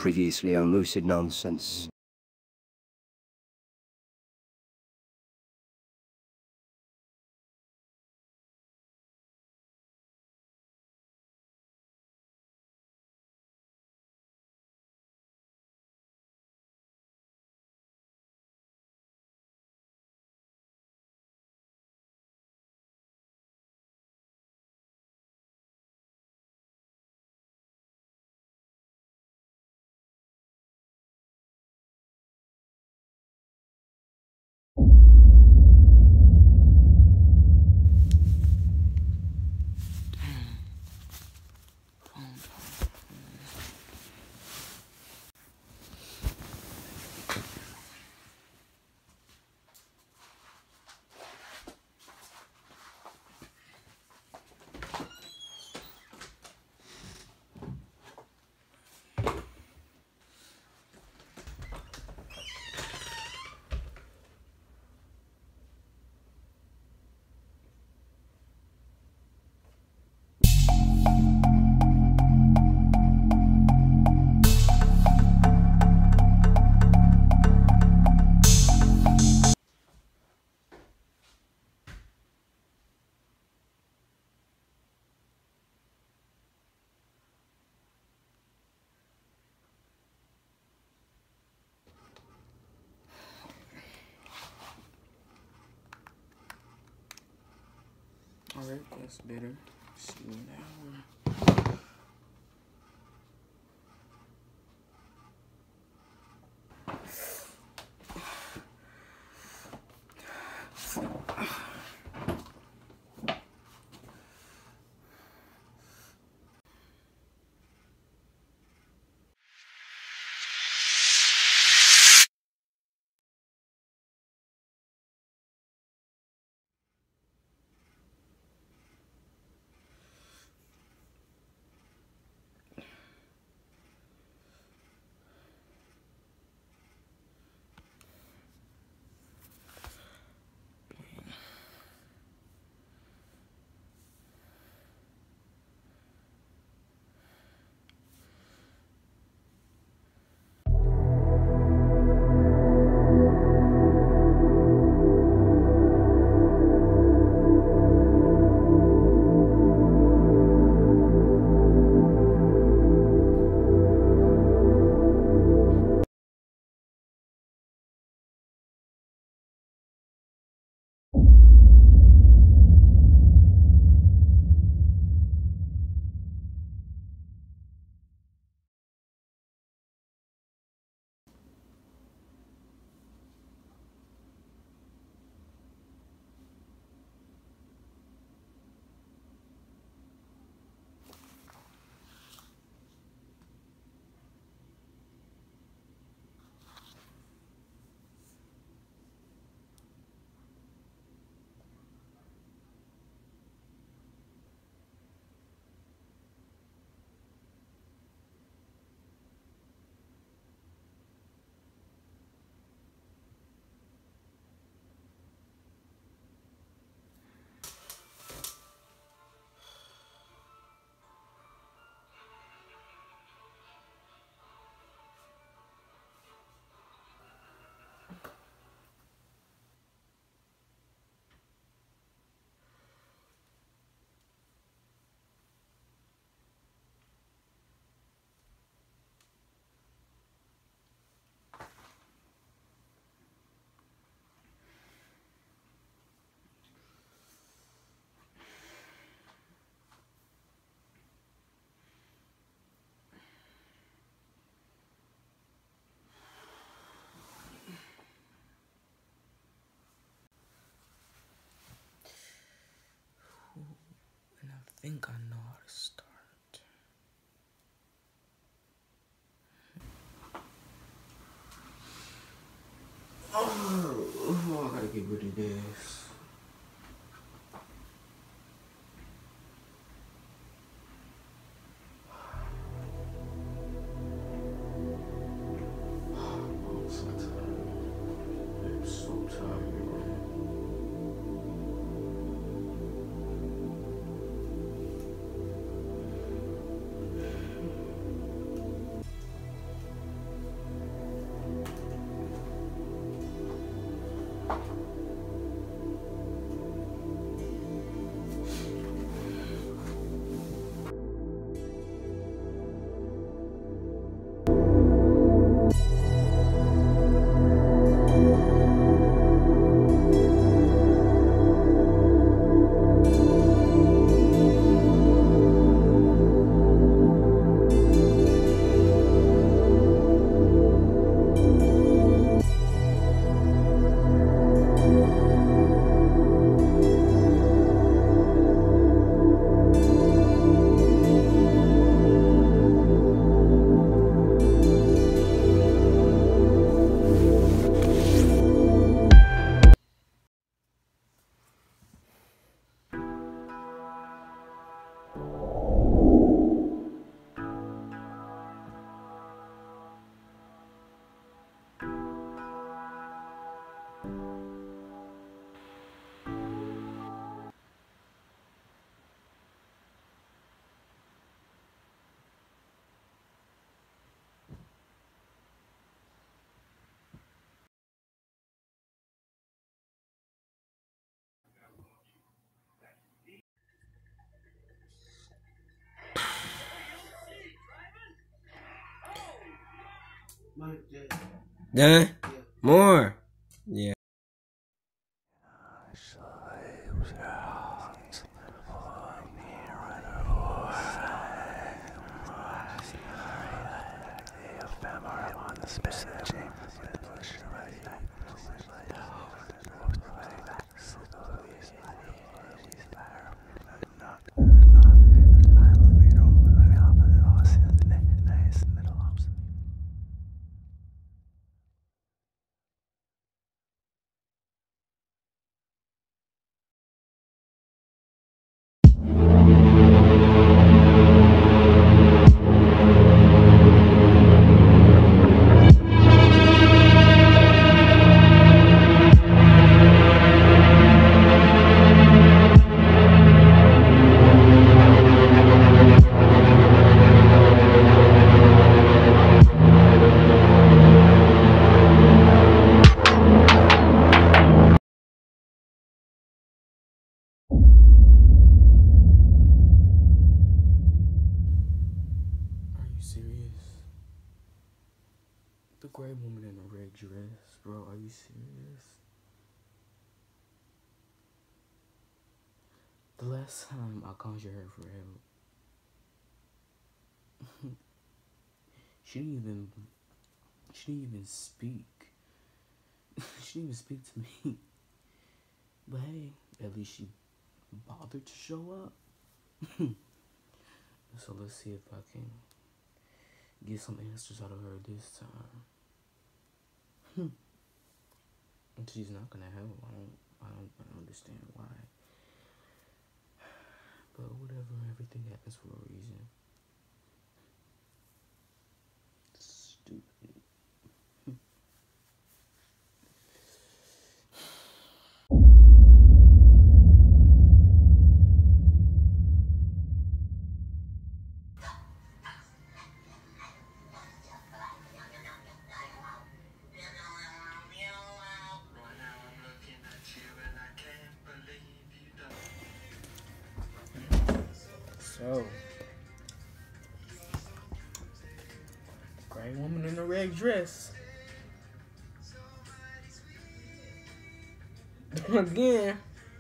Previously on Lucid Nonsense. Alright, that's better. See you now. And I think I know how to start. Oh, I gotta get rid of this. I'm so tired. I'm so tired. Done? More? Yeah. The gray woman in a red dress, bro. Are you serious? The last time I conjured her for help, she didn't even speak. She didn't even speak to me. But hey, at least she bothered to show up. So let's see if I can get some answers out of her this time. She's not gonna help. I don't understand why. But whatever, everything happens for a reason. Stupid. So, gray woman in a red dress. Again.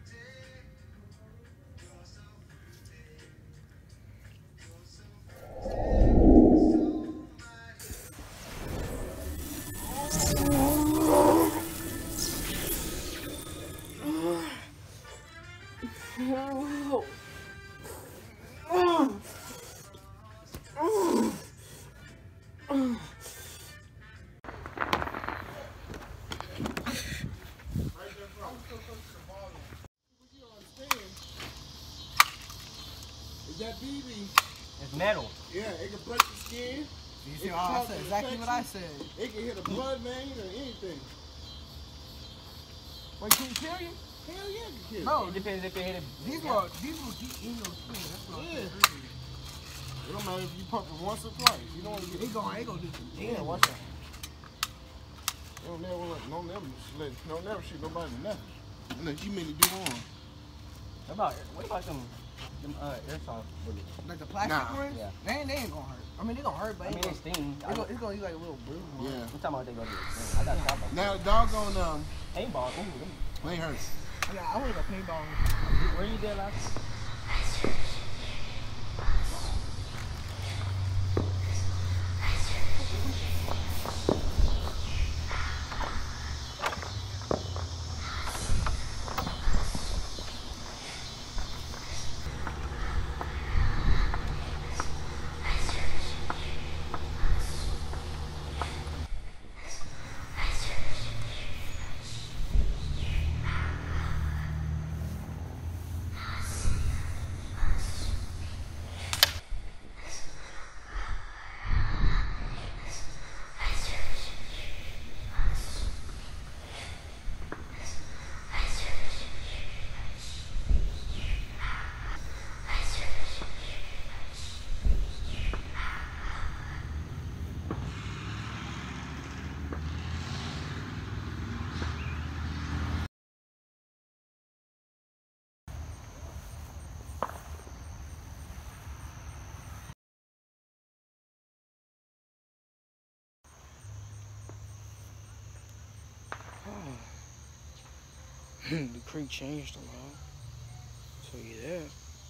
That BB. It's metal. Yeah, it can break the skin. You see what I said? Exactly what I said. It can hit a blood vein or anything. Wait, can you kill you? Hell yeah, it can kill you. Bro, it depends if they hit it. These will deep in your skin. That's what I'm saying. It don't matter if you pump it once or twice. You don't want to get It gonna do some damage. Yeah, watch that. Don't never shoot nobody with nothing. Unless you mean to do harm. What about them airsoft bullets? Like the plastic ones? Yeah. They ain't gonna hurt. I mean, they gonna hurt, but I mean, they sting. it's gonna be like a little bruise. Yeah. I'm talking about they go to the sting. I got shot by Now, doggone, paintball. Ooh, they hurt. I wanna go paintball. where you did last? The creek changed a lot. So yeah.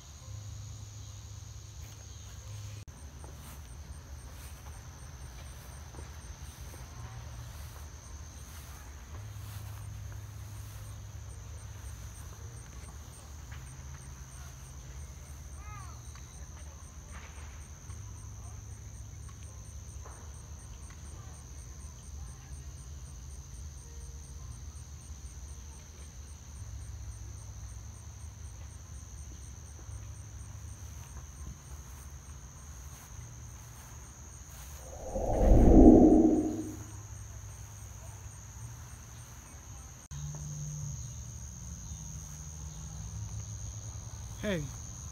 Hey.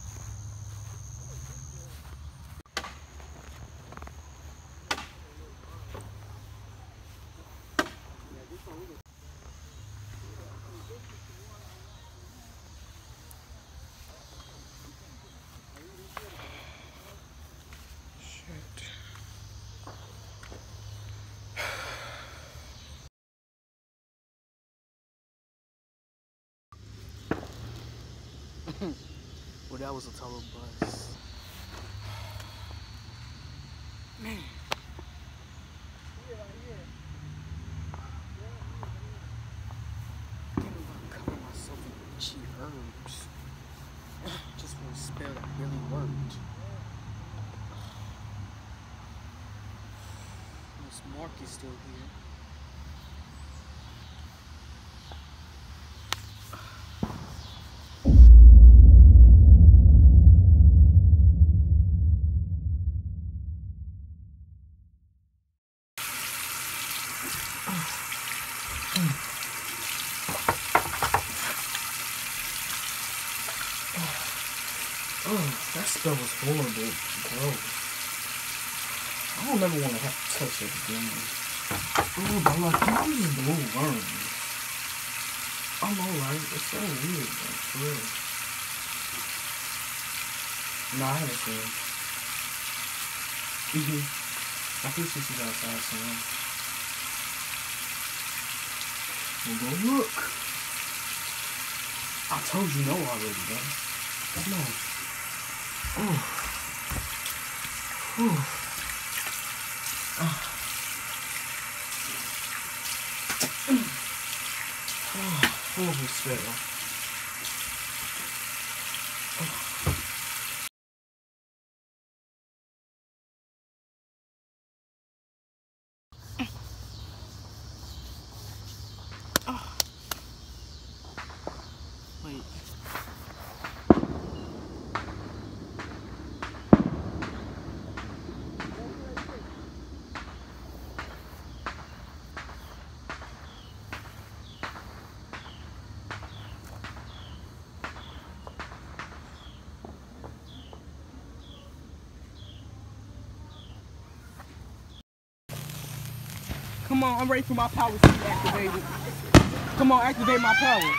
Well, that was a total bust. Man. Thinking about covering myself in cheap herbs. Just for a spell that really worked. Miss Mark is still here. That spell was horrible, gross. I don't ever want to have to touch it again. Oh, but like, I'm just blue worms. I'm alright. It's so weird, man, for real. Nah, I haven't seen him. I think she's outside somewhere. We'll go look. I told you no already, bro. Come on. Horrible spell. Wait. Come on, I'm ready for my power to be activated. Come on, activate my power.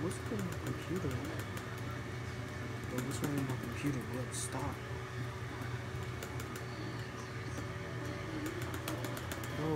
what's going on my computer? Bro, what's wrong with my computer? Bro, stop. Bro.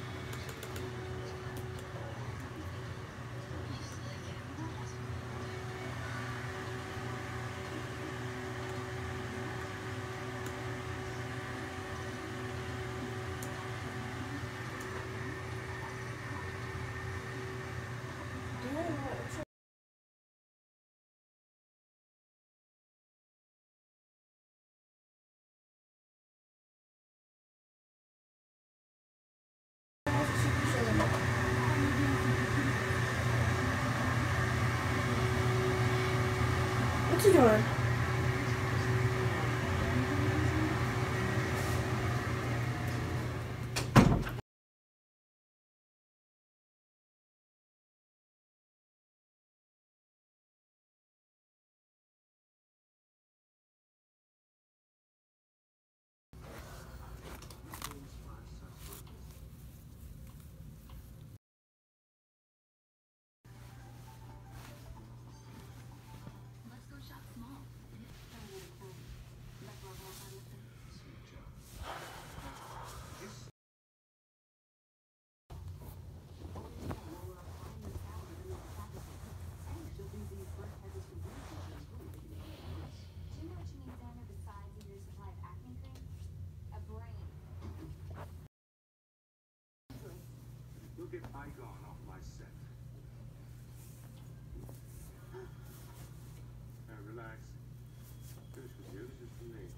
What you doing? Get Icon off my set. Now relax. Finish with you. This is for me.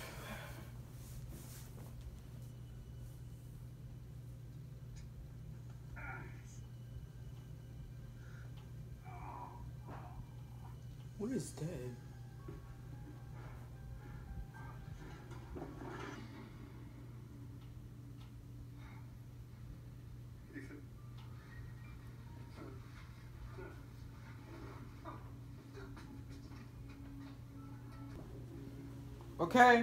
What is that? Okay.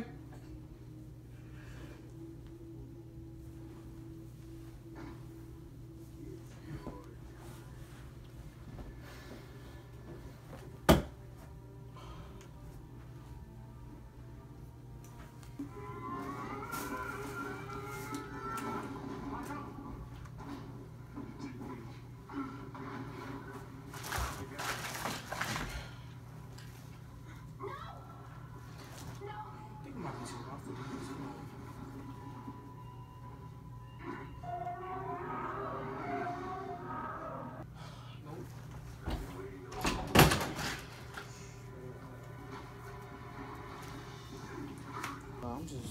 I'm just.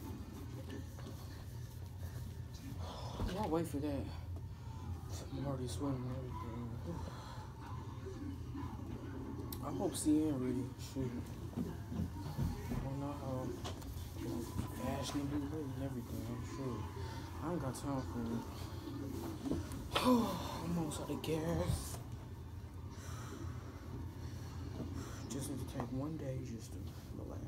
I'll wait for that. I'm already sweating and everything. I hope Cian really shoot. I don't know how fast they do it and everything. I'm sure. I ain't got time for it. I'm almost out of gas. Just need to take one day just to relax.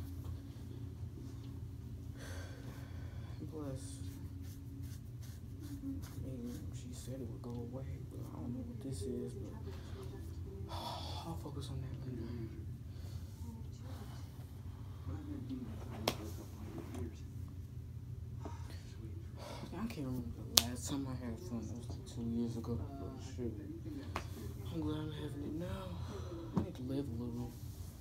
Plus, I mean, she said it would go away, but I don't know what this is, but I'll focus on that later. I can't remember the last time I had fun. That was like 2 years ago. But shit. I'm glad I'm having it now. I need to live a little.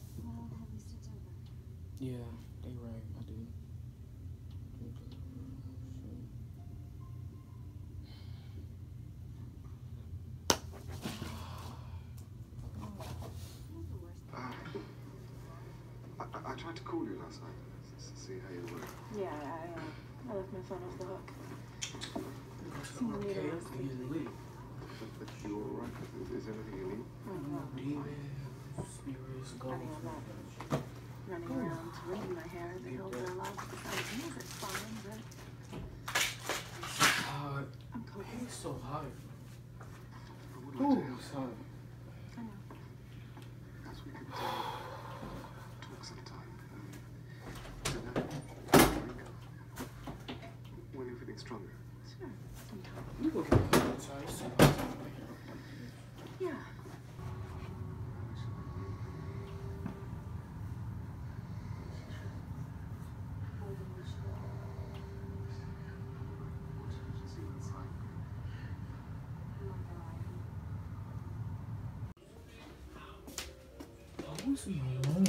Yeah, they right. I do. I tried to call you last night to see how you were. Yeah, I left my phone off the hook. Okay, But you all right? Is everything you need? demons, spirits, I mean, I'm not running around wringing my hair. The hills are alive with the sun. It's fine, but hot. I'm cold. It's so hot. What do I Ooh, do? it's hot. I know. Perhaps we could talk sometime. When you're feeling stronger. Sure. Sometime. You look at me all the time. You see how hot my hair. Yeah. Lucie alone.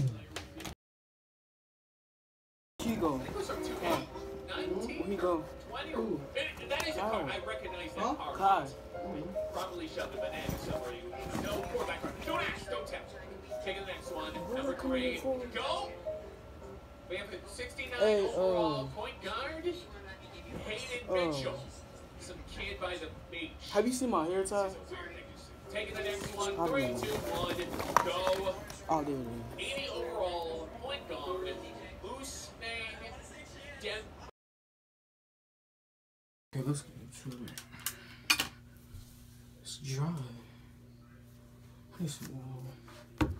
She go. Where he go? Ooh. That is a car. I recognize that car. Kai. Probably shoved a banana somewhere. No, quarterback. Don't ask, don't tell. Taking the next one. Number 3. Go. We have a 69 overall point guard. Hayden Mitchell. Some kid by the beach. Have you seen my hair tie? Taking the next one. 3, 2, 1. Go. Oh, there it is. 80 overall point guard. Usman Dem. Okay, let's get into it. It's dry. I need some more.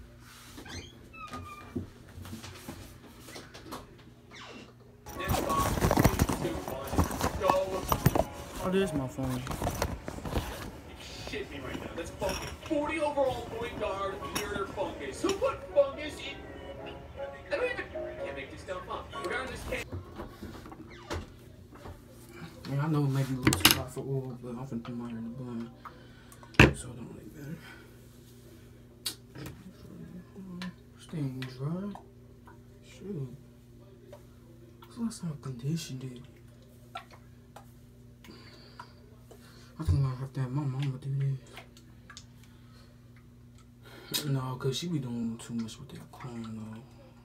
Next box. 3, 2, 1. Go. Oh, there's my phone. Shit me right now. That's Fungus. 40 overall point guard, Murder Fungus. Who put Fungus in? I don't even. Can't make this stuff up. Regarding this case. Yeah, I know it may be a little too hot for oil, but I'm finna put my hair in the bun, so it don't look better. Staying dry. Shoot. When's the last time I conditioned it? I think I might have to have my mama do this. No, cause she be doing too much with that clone though.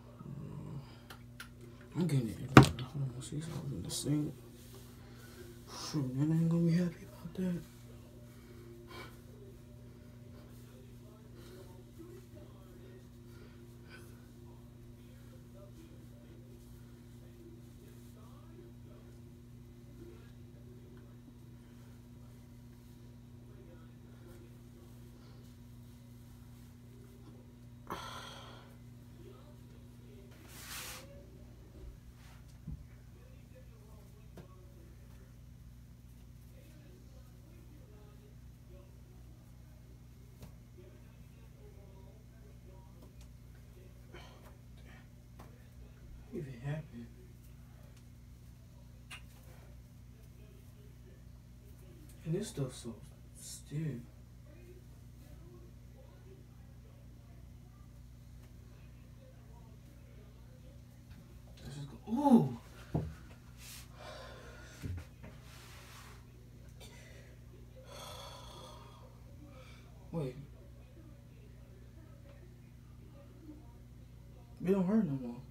I'm getting it everywhere. Hold on, see something in the sink. Shoot, man, I ain't gonna be happy about that. Even happened. And this stuff's so stiff. Let's just go. Ooh! Wait. It don't hurt no more.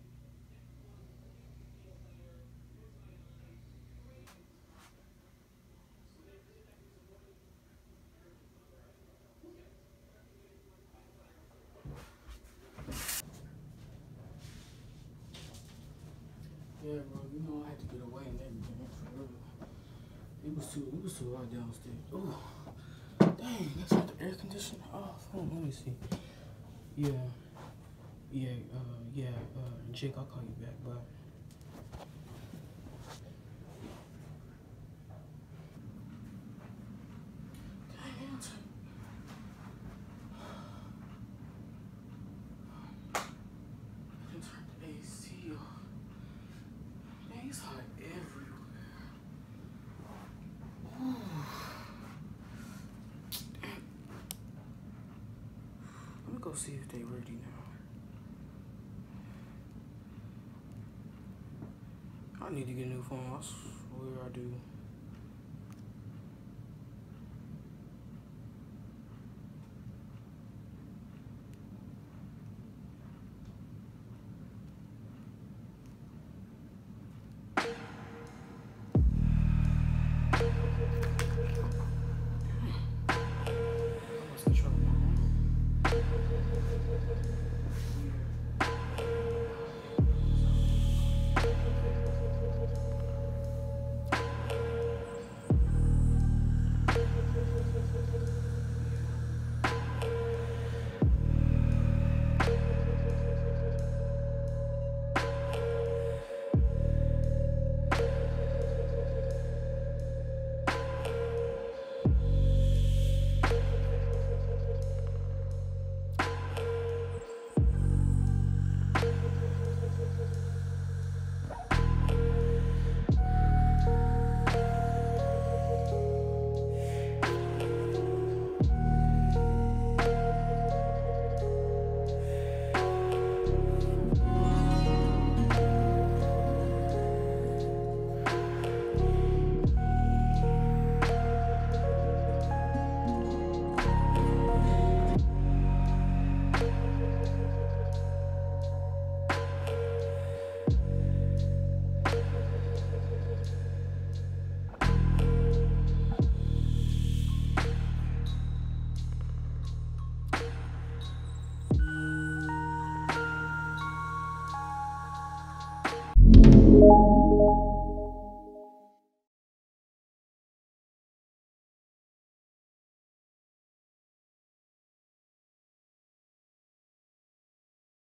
Yeah, bro, you know I had to get away and everything for real. It was too hot downstairs. Oh, dang, that's not the air conditioner off. Hold on, let me see. Jake, I'll call you back, bye. Go see if they ready now. I need to get a new phone. I swear I do.